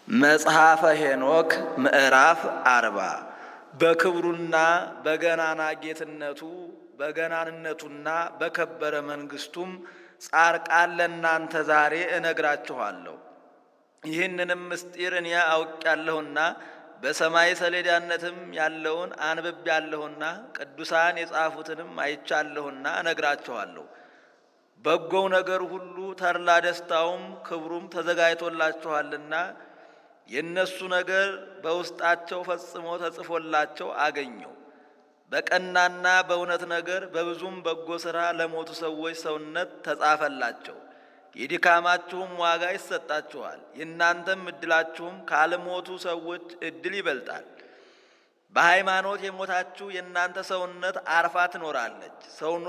መጽሐፈ ሄኖክ ምዕራፍ 40 በክብሩና በገናና ጌትነቱ በገናንነቱና በከበረ መንግስቱም ጻርቃን ለእናንተ ዛሬ እነግራችኋለሁ። ይህንንም ምስጢር እኔ አውቄያለሁና በሰማይ ሰሌዳነትም ያለውን አንብቤያለሁና ቅዱሳን የጻፉትንም አይቻለሁና እነግራችኋለሁ። በጎው ነገር ሁሉ ተድላ ደስታውም ክብሩም ተዘጋጅቶላችኋልና የነሱ ነገር በውስጣቸው ፈጽሞ ተጽፎላቸው አገኘው። በቀናና በእውነት ነገር በብዙም በጎ ሥራ ለሞቱ ሰዎች ሰውነት ተጻፈላቸው። የድካማችሁም ዋጋ ይሰጣችኋል። የእናንተም ዕድላችሁም ካልሞቱ ሰዎች ዕድል ይበልጣል። በሃይማኖት የሞታችሁ የእናንተ ሰውነት አርፋ ትኖራለች።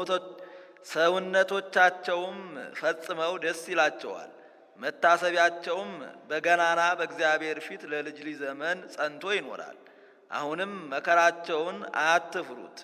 ሰውነቶቻቸውም ፈጽመው ደስ ይላቸዋል። መታሰቢያቸውም በገናና በእግዚአብሔር ፊት ለልጅ ልጅ ዘመን ጸንቶ ይኖራል። አሁንም መከራቸውን አትፍሩት።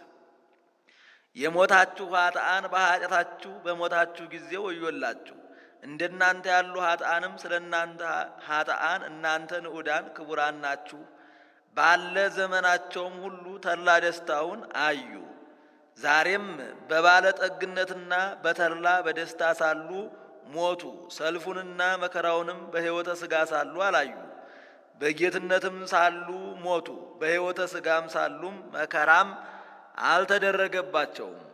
የሞታችሁ ኃጥአን በኃጢአታችሁ በሞታችሁ ጊዜ ወዮላችሁ። እንደናንተ ያሉ ኃጥአንም ስለ እናንተ ኃጥአን እናንተ ንዑዳን ክቡራን ናችሁ። ባለ ዘመናቸውም ሁሉ ተድላ ደስታውን አዩ። ዛሬም በባለጠግነትና በተድላ በደስታ ሳሉ ሞቱ። ሰልፉንና መከራውንም በሕይወተ ሥጋ ሳሉ አላዩ። በጌትነትም ሳሉ ሞቱ። በሕይወተ ሥጋም ሳሉም መከራም አልተደረገባቸውም።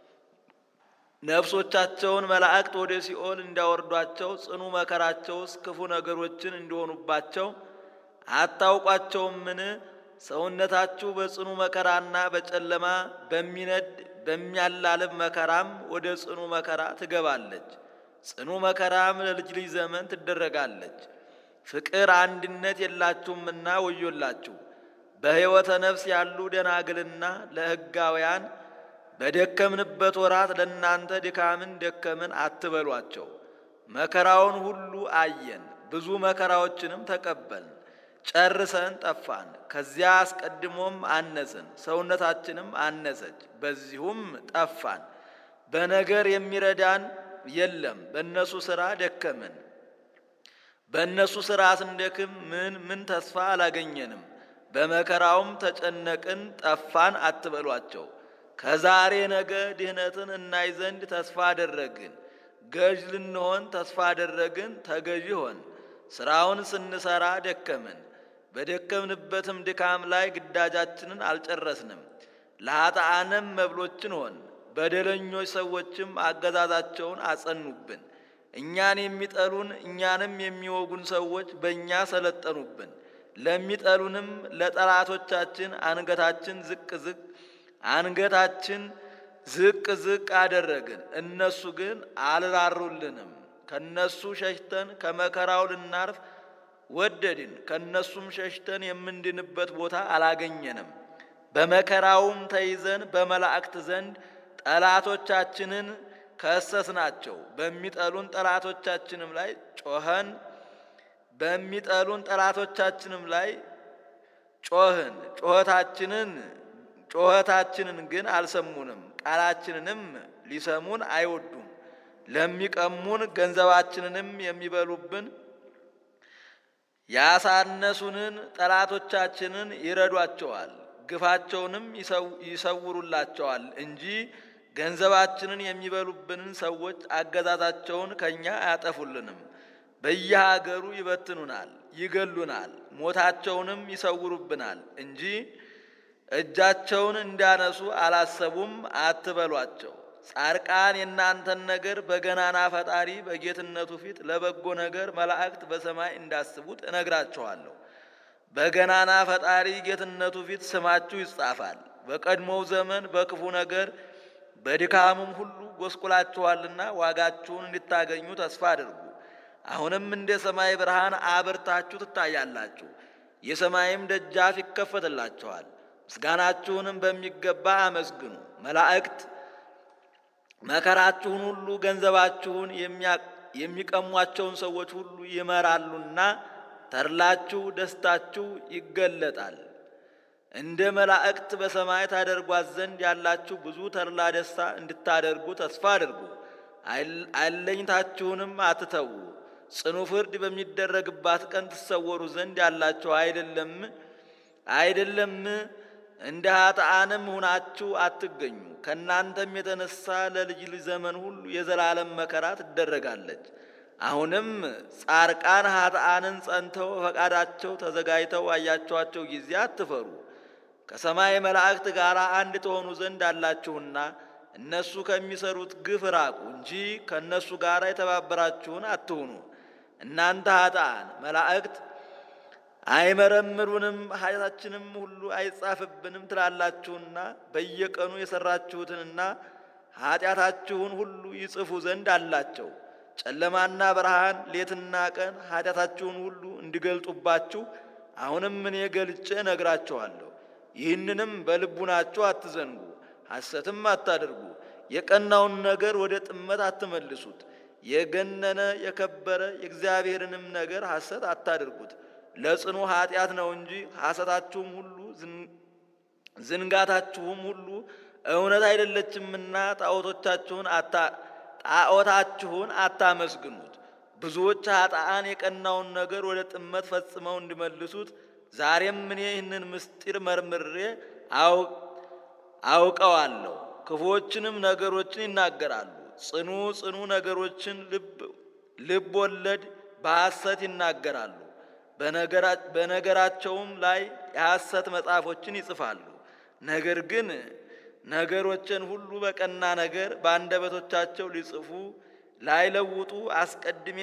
ነፍሶቻቸውን መላእክት ወደ ሲኦል እንዲያወርዷቸው ጽኑ መከራቸውስ ክፉ ነገሮችን እንዲሆኑባቸው አታውቋቸውምን? ሰውነታችሁ በጽኑ መከራና በጨለማ በሚነድ በሚያላልብ መከራም ወደ ጽኑ መከራ ትገባለች። ጽኑ መከራም ለልጅ ልጅ ዘመን ትደረጋለች። ፍቅር አንድነት የላችሁምና ወዮላችሁ። በሕይወተ ነፍስ ያሉ ደናግልና ለሕጋውያን በደከምንበት ወራት ለእናንተ ድካምን ደከምን አትበሏቸው። መከራውን ሁሉ አየን፣ ብዙ መከራዎችንም ተቀበልን። ጨርሰን ጠፋን። ከዚያ አስቀድሞም አነስን፣ ሰውነታችንም አነሰች፣ በዚሁም ጠፋን። በነገር የሚረዳን የለም። በእነሱ ሥራ ደከምን። በእነሱ ሥራ ስንደክም ምን ተስፋ አላገኘንም። በመከራውም ተጨነቅን፣ ጠፋን አትበሏቸው። ከዛሬ ነገ ድህነትን እናይ ዘንድ ተስፋ አደረግን። ገዥ ልንሆን ተስፋ አደረግን፣ ተገዥ ሆን። ሥራውን ስንሰራ ደከምን። በደከምንበትም ድካም ላይ ግዳጃችንን አልጨረስንም። ለኃጥአንም መብሎችን ሆን። በደለኞች ሰዎችም አገዛዛቸውን አጸኑብን። እኛን የሚጠሉን እኛንም የሚወጉን ሰዎች በእኛ ሰለጠኑብን። ለሚጠሉንም ለጠላቶቻችን አንገታችን ዝቅ ዝቅ አደረግን። እነሱ ግን አልራሩልንም። ከነሱ ሸሽተን ከመከራው ልናርፍ ወደድን። ከነሱም ሸሽተን የምንድንበት ቦታ አላገኘንም። በመከራውም ተይዘን በመላእክት ዘንድ ጠላቶቻችንን ከሰስናቸው። በሚጠሉን ጠላቶቻችንም ላይ ጮህን። ጮኸታችንን ግን አልሰሙንም። ቃላችንንም ሊሰሙን አይወዱም። ለሚቀሙን ገንዘባችንንም የሚበሉብን ያሳነሱንን ጠላቶቻችንን ይረዷቸዋል። ግፋቸውንም ይሰውሩላቸዋል እንጂ ገንዘባችንን የሚበሉብንን ሰዎች አገዛዛቸውን ከኛ አያጠፉልንም። በየሀገሩ ይበትኑናል፣ ይገሉናል፣ ሞታቸውንም ይሰውሩብናል እንጂ እጃቸውን እንዳነሱ አላሰቡም አትበሏቸው። ጻርቃን የእናንተን ነገር በገናና ፈጣሪ በጌትነቱ ፊት ለበጎ ነገር መላእክት በሰማይ እንዳስቡት እነግራችኋለሁ። በገናና ፈጣሪ ጌትነቱ ፊት ስማችሁ ይጻፋል። በቀድሞው ዘመን በክፉ ነገር በድካሙም ሁሉ ጎስቁላችኋልና ዋጋችሁን እንድታገኙ ተስፋ አድርጉ። አሁንም እንደ ሰማይ ብርሃን አብርታችሁ ትታያላችሁ። የሰማይም ደጃፍ ይከፈትላችኋል። ምስጋናችሁንም በሚገባ አመስግኑ። መላእክት መከራችሁን ሁሉ ገንዘባችሁን የሚቀሟቸውን ሰዎች ሁሉ ይመራሉና ተድላችሁ ደስታችሁ ይገለጣል። እንደ መላእክት በሰማይ ታደርጓት ዘንድ ያላችሁ ብዙ ተድላ ደስታ እንድታደርጉ ተስፋ አድርጉ። አለኝታችሁንም አትተዉ። ጽኑ ፍርድ በሚደረግባት ቀን ትሰወሩ ዘንድ ያላችሁ አይደለም። እንደ ኃጥአንም ሁናችሁ አትገኙ። ከእናንተም የተነሳ ለልጅ ልጅ ዘመን ሁሉ የዘላለም መከራ ትደረጋለች። አሁንም ጻርቃን ኃጥአንን ጸንተው ፈቃዳቸው ተዘጋጅተው አያችኋቸው ጊዜ አትፈሩ። ከሰማይ መላእክት ጋር አንድ ተሆኑ ዘንድ አላችሁና እነሱ ከሚሰሩት ግፍ ራቁ እንጂ ከእነሱ ጋር የተባበራችሁን አትሁኑ። እናንተ ኃጥአን መላእክት አይመረምሩንም ኃጢአታችንም ሁሉ አይጻፍብንም ትላላችሁና በየቀኑ የሰራችሁትንና ኃጢአታችሁን ሁሉ ይጽፉ ዘንድ አላቸው። ጨለማና ብርሃን ሌትና ቀን ኃጢአታችሁን ሁሉ እንዲገልጡባችሁ አሁንም እኔ ገልጬ ነግራችኋለሁ። ይህንንም በልቡናችሁ አትዘንጉ፣ ሐሰትም አታድርጉ። የቀናውን ነገር ወደ ጥመት አትመልሱት። የገነነ የከበረ የእግዚአብሔርንም ነገር ሐሰት አታድርጉት። ለጽኑ ኃጢአት ነው እንጂ ሐሰታችሁም ሁሉ ዝንጋታችሁም ሁሉ እውነት አይደለችምና ጣዖታችሁን አታመስግኑት። ብዙዎች ኃጥአን የቀናውን ነገር ወደ ጥመት ፈጽመው እንዲመልሱት ዛሬም እኔ ይህንን ምስጢር መርምሬ አውቀዋለሁ። ክፉዎችንም ነገሮችን ይናገራሉ። ጽኑ ነገሮችን ልብ ወለድ በሐሰት ይናገራሉ። በነገራቸውም ላይ የሐሰት መጽሐፎችን ይጽፋሉ። ነገር ግን ነገሮችን ሁሉ በቀና ነገር በአንደበቶቻቸው ሊጽፉ ላይለውጡ አስቀድሜ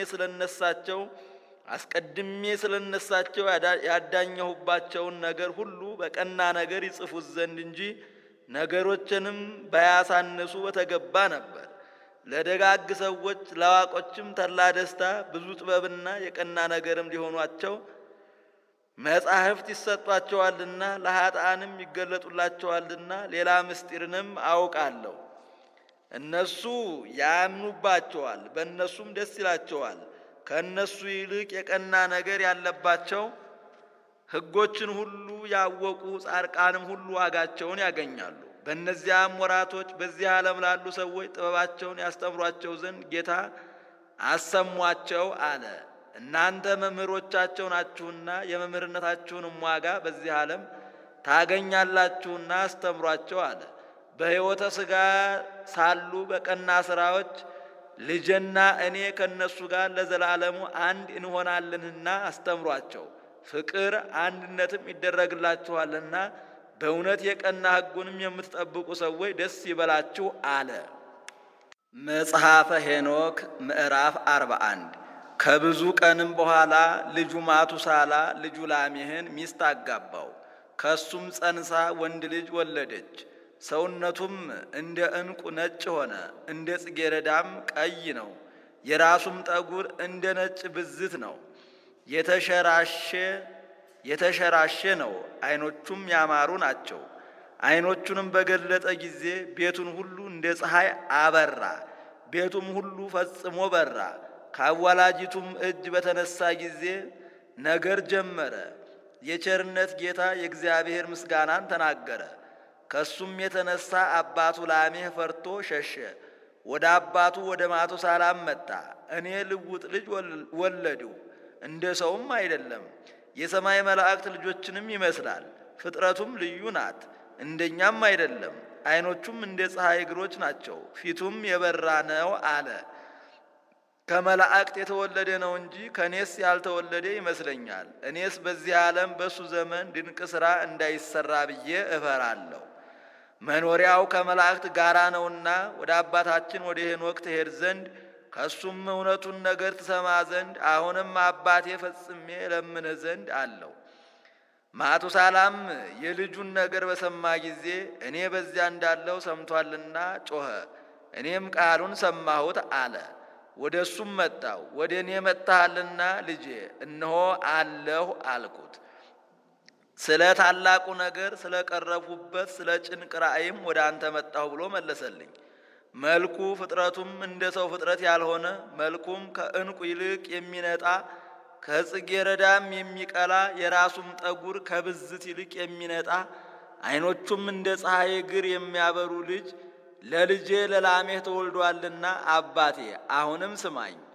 ስለነሳቸው ያዳኘሁባቸውን ነገር ሁሉ በቀና ነገር ይጽፉት ዘንድ እንጂ ነገሮችንም ባያሳንሱ በተገባ ነበር። ለደጋግ ሰዎች ለዋቆችም ተድላ ደስታ ብዙ ጥበብና የቀና ነገርም ሊሆኗቸው መጻሕፍት ይሰጧቸዋልና ለኃጥአንም ይገለጡላቸዋልና ሌላ ምስጢርንም አውቃለሁ። እነሱ ያምኑባቸዋል፣ በእነሱም ደስ ይላቸዋል። ከእነሱ ይልቅ የቀና ነገር ያለባቸው ሕጎችን ሁሉ ያወቁ ጻድቃንም ሁሉ ዋጋቸውን ያገኛሉ። በእነዚያም ወራቶች በዚህ ዓለም ላሉ ሰዎች ጥበባቸውን ያስተምሯቸው ዘንድ ጌታ አሰሟቸው አለ። እናንተ መምህሮቻቸው ናችሁና የመምህርነታችሁንም ዋጋ በዚህ ዓለም ታገኛላችሁና አስተምሯቸው አለ። በሕይወተ ሥጋ ሳሉ በቀና ሥራዎች ልጅና እኔ ከእነሱ ጋር ለዘላለሙ አንድ እንሆናለንና አስተምሯቸው። ፍቅር አንድነትም ይደረግላችኋልና በእውነት የቀና ሕጉንም የምትጠብቁ ሰዎች ደስ ይበላችሁ አለ። መጽሐፈ ሄኖክ ምዕራፍ 41 ከብዙ ቀንም በኋላ ልጁ ማቱሳላ ልጁ ላሜህን ሚስት አጋባው። ከሱም ጸንሳ ወንድ ልጅ ወለደች። ሰውነቱም እንደ ዕንቁ ነጭ ሆነ፣ እንደ ጽጌረዳም ቀይ ነው። የራሱም ጠጉር እንደ ነጭ ብዝት ነው፣ የተሸራሸ ነው። ዓይኖቹም ያማሩ ናቸው። ዓይኖቹንም በገለጠ ጊዜ ቤቱን ሁሉ እንደ ፀሐይ አበራ። ቤቱም ሁሉ ፈጽሞ በራ። ከአዋላጂቱም እጅ በተነሳ ጊዜ ነገር ጀመረ። የቸርነት ጌታ የእግዚአብሔር ምስጋናን ተናገረ። ከሱም የተነሳ አባቱ ላሜህ ፈርቶ ሸሸ። ወደ አባቱ ወደ ማቱሳላም መጣ። እኔ ልውጥ ልጅ ወለድሁ፣ እንደ ሰውም አይደለም፣ የሰማይ መላእክት ልጆችንም ይመስላል። ፍጥረቱም ልዩ ናት፣ እንደኛም አይደለም። ዓይኖቹም እንደ ፀሐይ እግሮች ናቸው፣ ፊቱም የበራ ነው አለ። ከመላእክት የተወለደ ነው እንጂ ከኔስ ያልተወለደ ይመስለኛል። እኔስ በዚህ ዓለም በሱ ዘመን ድንቅ ሥራ እንዳይሰራ ብዬ እፈራለሁ። መኖሪያው ከመላእክት ጋራ ነውና ወደ አባታችን ወደ ሄኖክ ትሄድ ዘንድ ከሱም እውነቱን ነገር ትሰማ ዘንድ አሁንም አባቴ ፈጽሜ ለምንህ ዘንድ አለው። ማቱሳላም የልጁን ነገር በሰማ ጊዜ እኔ በዚያ እንዳለው ሰምቷልና ጮኸ። እኔም ቃሉን ሰማሁት አለ። ወደ እሱም መጣው። ወደ እኔ መጥተሃልና ልጄ እነሆ አለሁ አልኩት። ስለ ታላቁ ነገር ስለ ቀረቡበት ስለ ጭንቅ ራእይም ወደ አንተ መጣሁ ብሎ መለሰልኝ። መልኩ ፍጥረቱም እንደ ሰው ፍጥረት ያልሆነ መልኩም ከዕንቁ ይልቅ የሚነጣ ከጽጌረዳም የሚቀላ የራሱም ጠጉር ከብዝት ይልቅ የሚነጣ ዓይኖቹም እንደ ፀሐይ እግር የሚያበሩ ልጅ ለልጄ ለላሜህ ተወልዷልና አባቴ አሁንም ስማኝ።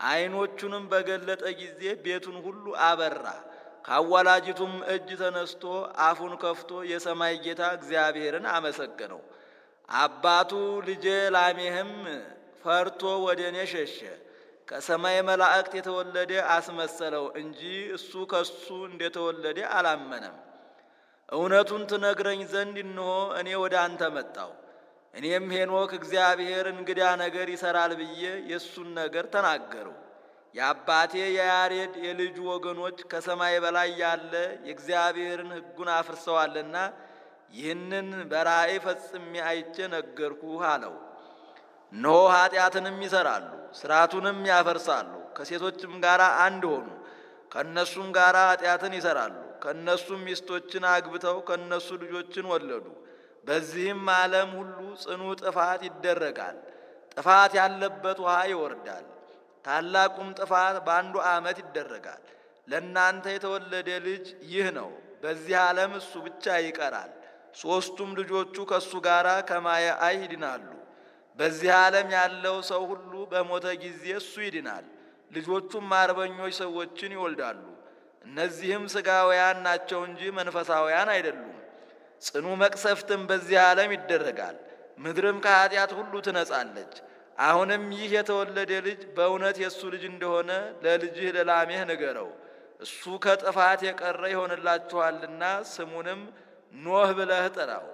ዓይኖቹንም በገለጠ ጊዜ ቤቱን ሁሉ አበራ። ካዋላጅቱም እጅ ተነስቶ አፉን ከፍቶ የሰማይ ጌታ እግዚአብሔርን አመሰገነው። አባቱ ልጄ ላሜህም ፈርቶ ወደ እኔ ሸሸ። ከሰማይ መላእክት የተወለደ አስመሰለው እንጂ እሱ ከሱ እንደተወለደ አላመነም። እውነቱን ትነግረኝ ዘንድ እነሆ እኔ ወደ አንተ መጣሁ። እኔም ሄኖክ እግዚአብሔር እንግዳ ነገር ይሰራል ብዬ የእሱን ነገር ተናገሩ። የአባቴ የያሬድ የልጁ ወገኖች ከሰማይ በላይ ያለ የእግዚአብሔርን ሕጉን አፍርሰዋልና ይህንን በራእይ ፈጽሜ አይቼ ነገርኩህ አለው። እነሆ ኃጢአትንም ይሰራሉ፣ ሥርዓቱንም ያፈርሳሉ። ከሴቶችም ጋር አንድ ሆኑ፣ ከእነሱም ጋር ኃጢአትን ይሰራሉ። ከእነሱም ሚስቶችን አግብተው ከእነሱ ልጆችን ወለዱ። በዚህም ዓለም ሁሉ ጽኑ ጥፋት ይደረጋል። ጥፋት ያለበት ውሃ ይወርዳል። ታላቁም ጥፋት በአንዱ ዓመት ይደረጋል። ለእናንተ የተወለደ ልጅ ይህ ነው። በዚህ ዓለም እሱ ብቻ ይቀራል። ሦስቱም ልጆቹ ከእሱ ጋር ከማየ አይ ይድናሉ። በዚህ ዓለም ያለው ሰው ሁሉ በሞተ ጊዜ እሱ ይድናል። ልጆቹም አርበኞች ሰዎችን ይወልዳሉ። እነዚህም ሥጋውያን ናቸው እንጂ መንፈሳውያን አይደሉም። ጽኑ መቅሰፍትም በዚህ ዓለም ይደረጋል። ምድርም ከኃጢአት ሁሉ ትነጻለች። አሁንም ይህ የተወለደ ልጅ በእውነት የእሱ ልጅ እንደሆነ ለልጅህ ለላሜህ ንገረው። እሱ ከጥፋት የቀረ ይሆንላችኋልና ስሙንም ኖህ ብለህ ጥራው።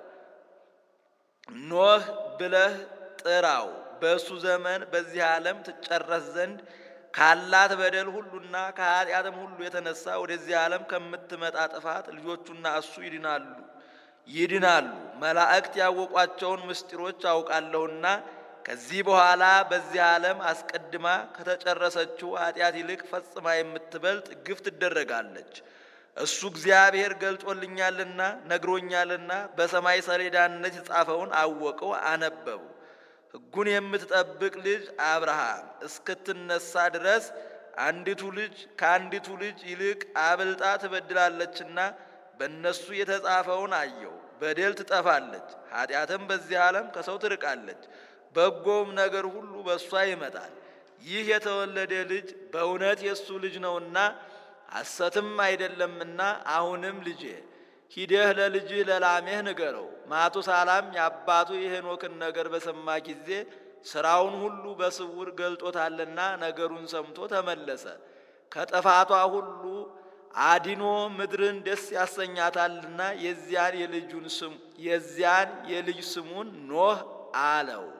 ኖህ ብለህ ጥራው። በእሱ ዘመን በዚህ ዓለም ትጨረስ ዘንድ ካላት በደል ሁሉና ከኃጢአትም ሁሉ የተነሳ ወደዚህ ዓለም ከምትመጣ ጥፋት ልጆቹና እሱ ይድናሉ። መላእክት ያወቋቸውን ምስጢሮች አውቃለሁና ከዚህ በኋላ በዚህ ዓለም አስቀድማ ከተጨረሰችው ኃጢአት ይልቅ ፈጽማ የምትበልጥ ግፍ ትደረጋለች። እሱ እግዚአብሔር ገልጦልኛልና ነግሮኛልና በሰማይ ሰሌዳነት የጻፈውን አወቀው አነበቡ። ሕጉን የምትጠብቅ ልጅ አብርሃም እስክትነሳ ድረስ አንዲቱ ልጅ ከአንዲቱ ልጅ ይልቅ አብልጣ ትበድላለችና በእነሱ የተጻፈውን አየው። በደል ትጠፋለች፣ ኃጢአትም በዚህ ዓለም ከሰው ትርቃለች። በጎም ነገር ሁሉ በእሷ ይመጣል። ይህ የተወለደ ልጅ በእውነት የእሱ ልጅ ነውና ሐሰትም አይደለምና አሁንም ልጄ ሂደህ ለልጅህ ለላሜህ ንገረው። ማቱሳላም የአባቱ የሄኖክን ነገር በሰማ ጊዜ ሥራውን ሁሉ በስውር ገልጦታልና ነገሩን ሰምቶ ተመለሰ። ከጥፋቷ ሁሉ አዲኖ ምድርን ደስ ያሰኛታልና የዚያን የልጅ ስሙን ኖህ አለው።